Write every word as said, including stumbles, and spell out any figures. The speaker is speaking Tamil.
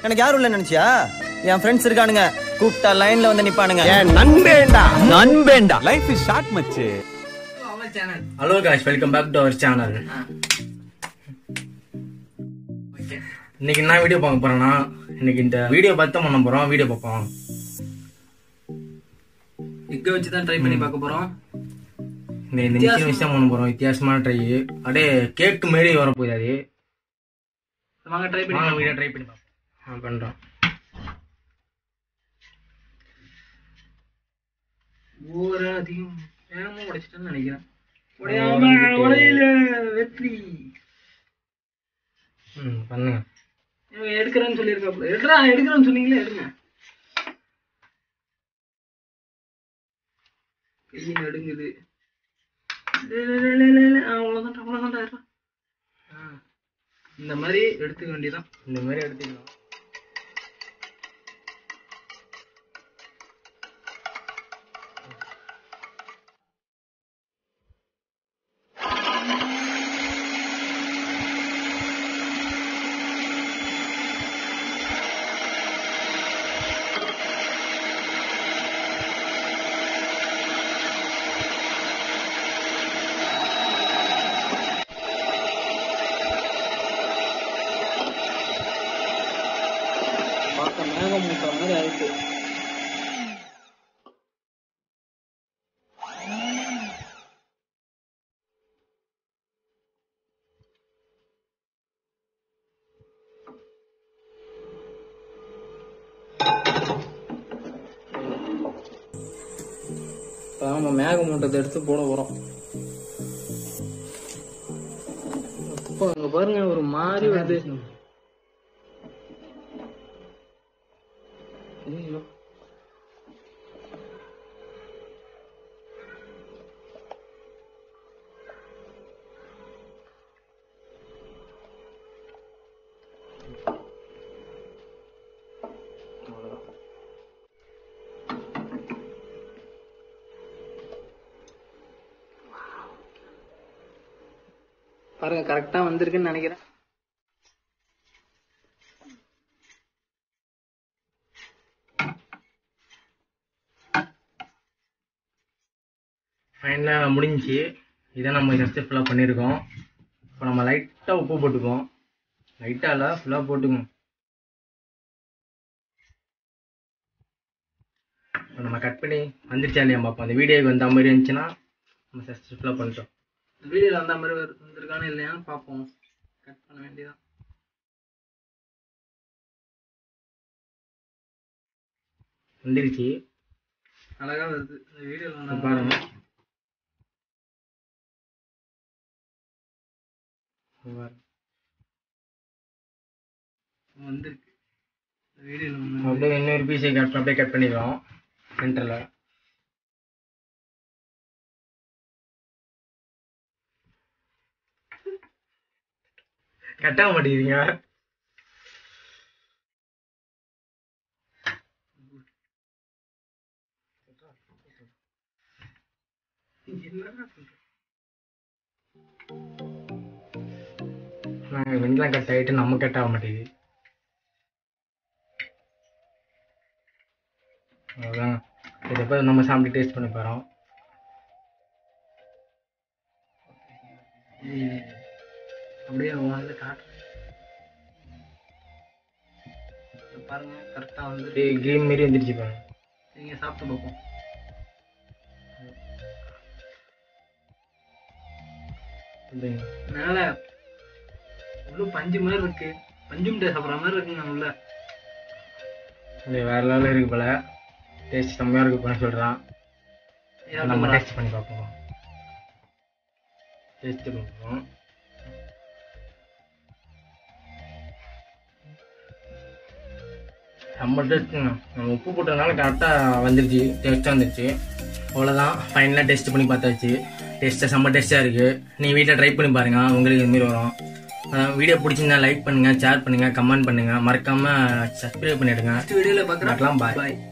எனக்கு யாரும் இல்ல நினைச்சியா? என் ஃப்ரெண்ட்ஸ் இருக்கானுங்க, கூப்பிட்டா லைன்ல வந்து நிப்பானுங்க. நண்பேண்டா நண்பேண்டா லைஃப் இஸ் ஷார்ட் மச்சு. Hello guys, welcome back to our channel. இன்னைக்கு என்ன வீடியோ பார்க்க போறேன்னா, இன்னைக்கு இந்த வீடியோ பார்த்து பண்ண போறோம். வீடியோ பார்ப்போம். எக்க வச்சு தான் ட்ரை பண்ணி பார்க்க போறோம். இந்த இந்த நிச்சயம் விஷயம் பண்ண போறோம். வித்தியாசமான ட்ரை. அப்படியே கேக் மாதிரி வர போகுது. அது வாங்க ட்ரை பண்ணி வீடியோ ட்ரை பண்ணி பார்ப்போம். பண்றோம். ஓவர அதிகம் வேகமா உடைச்சிட்டேன்னு நினைக்கிறேன். உடையாம உடையில வெற்றி. ம் பண்ணுங்க. இவன் எடுக்கிறேன்னு சொல்லியிருக்காப்ல. எடுறா எடுக்கிறேன்னு சொன்னீங்களே, எடுங்க. கையில் எடுங்குது. அவ்வளோதான் அவ்வளோதான். இந்த மாதிரி எடுத்துக்க வேண்டியதான். இந்த மாதிரி எடுத்துக்கலாம். பார்க்க மேகம் மூட்டுற மாதிரி ஆயிடுச்சு. நம்ம மேகம் மூட்டத்தை எடுத்து போட போறோம். அப்போ அங்க பாருங்க, ஒரு மாதிரி வருது. ஐயோ, பாருங்க கரெக்டா வந்திருக்குன்னு நினைக்கிறேன். ஃபைனலாக முடிஞ்சிச்சு. இதை நம்ம ஜஸ்ட்டு ஃபுல்லாக பண்ணியிருக்கோம். இப்போ நம்ம லைட்டாக உப்பு போட்டுக்குவோம். லைட்டாக இல்லை, ஃபுல்லாக போட்டுக்குவோம். இப்போ நம்ம கட் பண்ணி வந்துருச்சா இல்லையா பார்ப்போம். அந்த வீடியோக்கு வந்த மாதிரி இருந்துச்சுன்னா நம்ம ஜஸ்ட்டு ஃபுல்லாக பண்ணிட்டோம். வீடியோல அந்த மாதிரி வந்திருக்கானு இல்லையான்னு பார்ப்போம். கட் பண்ண வேண்டியதான். வந்துருச்சு, அழகா வருது. இந்த வீடியோல வந்து பாருங்க. வந்திருக்கு. இந்த வீடியோல வந்து அப்படியே இன்னொரு பீஸை கட் அப்படியே கட் பண்ணிடுவோம் சென்டரில். கட்ட மாட்டேங்கிறீங்க. வெண்டெல்லாம் கட் ஆகிட்டு நம்ம கட் ஆக மாட்டேங்குது. அதான் இதை நம்ம சாப்பிட்டு டேஸ்ட் பண்ணி போகிறோம். அப்படியே வந்து காட்டுறேன் பாருங்க. கரெக்டா வந்து கிரீம் மாரி வந்துருச்சு பாருங்க. நீங்க சாப்பிட்டு பார்ப்போம். மேல உள்ள பஞ்சு மாதிரி இருக்கு. பஞ்சு மிட்டாய் சாப்பிட்ற மாதிரி இருக்குங்க உள்ள. வேற லெவலில் இருக்கு போல. டேஸ்ட் செம்மையாக இருக்கு போல சொல்கிறான். நம்ம டேஸ்ட் பண்ணி பார்ப்போம். டேஸ்ட் பார்ப்போம். நம்ம டேஸ்ட்டுங்க, நம்ம உப்பு போட்டதுனால கரெக்டாக வந்துருச்சு. டேஸ்ட்டாக வந்துருச்சு. அவ்வளோதான், ஃபைனலாக டேஸ்ட் பண்ணி பார்த்தாச்சு. டேஸ்ட்டாக செம்ம டேஸ்ட்டாக இருக்குது. நீங்கள் வீட்டில் ட்ரை பண்ணி பாருங்கள், உங்களுக்கு இதுமாரி வரும். வீடியோ பிடிச்சிருந்தா லைக் பண்ணுங்கள், ஷேர் பண்ணுங்கள், கமெண்ட் பண்ணுங்கள், மறக்காமல் சப்ஸ்கிரைப் பண்ணிவிடுங்க. வீடியோவில் பார்க்கலாம். பாய்.